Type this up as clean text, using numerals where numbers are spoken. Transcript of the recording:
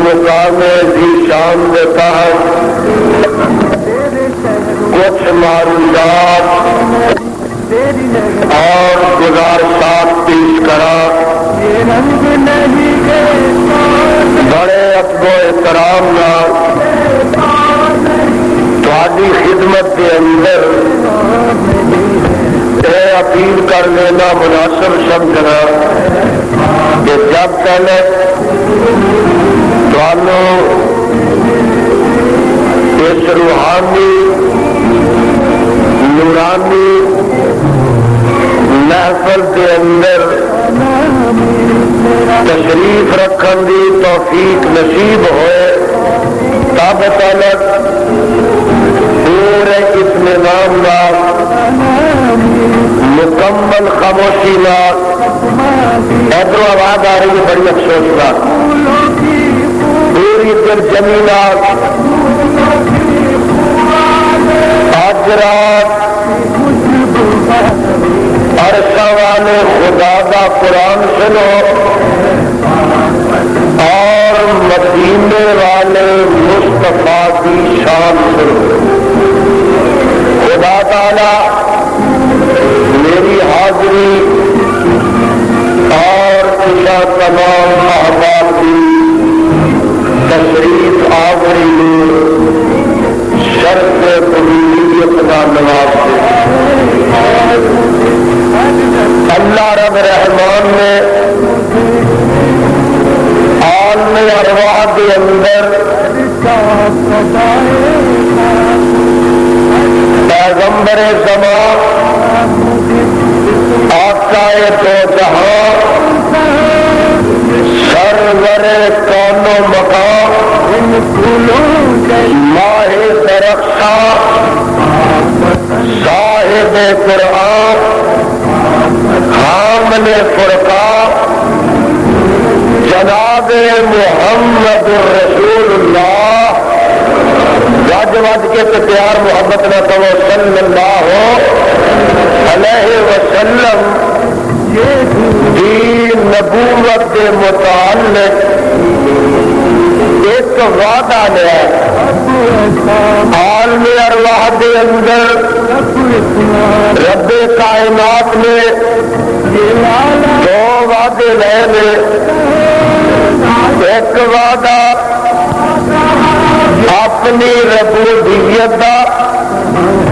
مقام ذیشان کے تحت کچھ معروضات اور گزارشات پیش کرا بڑے ادب و احترام تھوڑی خدمت کے اندر یہ اپیل کر لینا مناسب سمجھنا کہ جب تک اس روحانی نورانی محفل کے اندر تشریف رکھن دی توفیق نصیب ہوئے تب تک پورے اطمینان نال مکمل خاموشی نال ادھر آواز آ رہی ہے بڑی افسوس نال پوری دل جمی نال آج رات عرشاں والے خدا کا قرآن سنو اور مدینے والے مصطفیٰ کی شان سنو. خدا تعالی میری حاضری اور عشاء تمام احباب کی تشریف آوری میں شرط قبولیت کا نواز دے. اللہ رب رحمان نے عالم ارواح کے اندر پیغمبر زمان آقا دو جہاں سرور کون و مقام ماہ درخشاں صاحب قرآن حامل فرقان جناب محمد رسول اللہ وج وج کے پیار محبت نہ کرو صلی اللہ علیہ وسلم دین نبوت کے متعلق ایک وعدہ لیا عالم ارواح کے اندر رب کائنات نے دو وعدے لے. ایک وعدہ اپنی ربوبیت کا